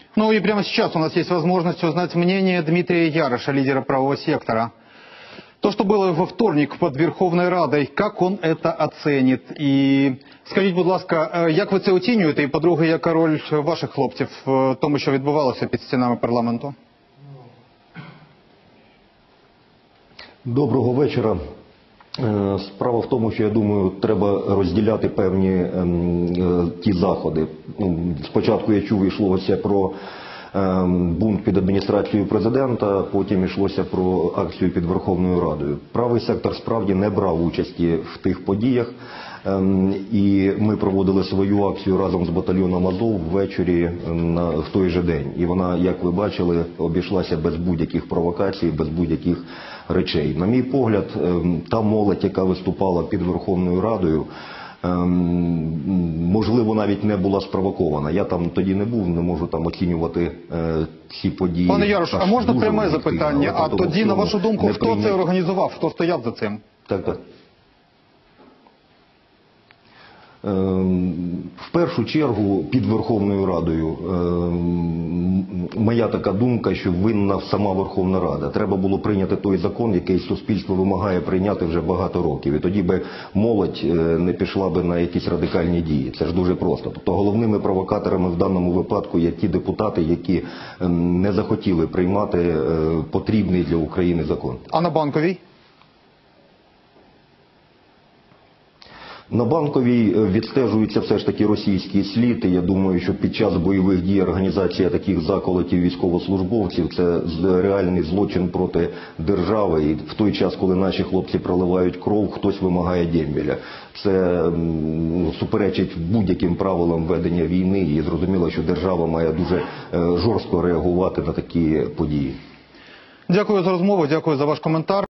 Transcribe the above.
Ну и прямо сейчас у нас есть возможность узнать мнение Дмитрия Ярыша, лидера правого сектора. То, что было во вторник под Верховной Радой, как он это оценит? І скажіть, будь ласка, як ви це оцінюєте? І, по-друге, яка роль ваших хлопців в тому, що відбувалося під стінами парламенту? Доброго вечора. Справа в тому, що, я думаю, треба розділяти певні ті заходи. Спочатку я чув, йшлося про бунт під адміністрацією президента, потім йшлося про акцію під Верховною Радою. Правий сектор справді не брав участі в тих подіях, і ми проводили свою акцію разом з батальйоном Азов ввечері в той же день. І вона, як ви бачили, обійшлася без будь-яких провокацій, без будь-яких речей. На мій погляд, та молодь, яка виступала під Верховною Радою, можливо, навіть не була спровокована. Я там тоді не був, не можу там оцінювати ці події. Пане Ярош, а можна пряме запитання? А тоді, на вашу думку, хто це організував, хто стояв за цим? Так. В першу чергу під Верховною Радою моя така думка, що винна сама Верховна Рада. Треба було прийняти той закон, який суспільство вимагає прийняти вже багато років. І тоді би молодь не пішла би на якісь радикальні дії. Це ж дуже просто. Тобто головними провокаторами в даному випадку є ті депутати, які не захотіли приймати потрібний для України закон. А на Банковій? На Банковій відстежується все ж таки російський слід, і я думаю, що під час бойових дій організація таких заколотів військовослужбовців – це реальний злочин проти держави. І в той час, коли наші хлопці проливають кров, хтось вимагає дембеля. Це суперечить будь-яким правилам ведення війни, і зрозуміло, що держава має дуже жорстко реагувати на такі події. Дякую за розмову, дякую за ваш коментар.